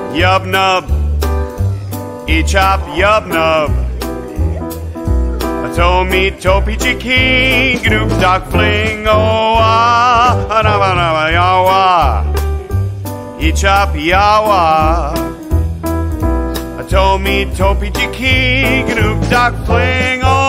Yub nub, e-chop, yub nub. Tomi topi chiki, gnoop doc fling, oh ah, anama yawa, e-chop yawa. Tomi topi chiki, gnoop doc fling, oh.